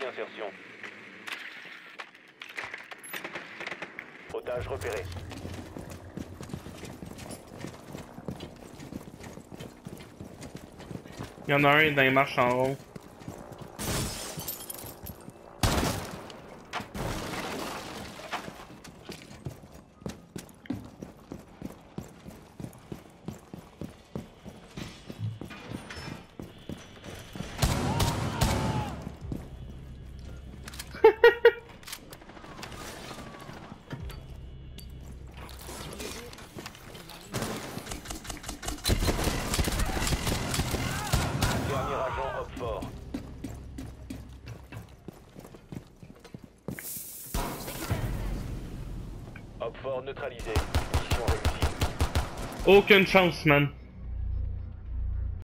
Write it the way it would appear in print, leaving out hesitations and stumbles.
d'insertion. Otage repéré. Il y en a un dans les marches en rond. Dernier agent hop fort. Hop fort neutralisé. Mission réussie. Aucune chance, man.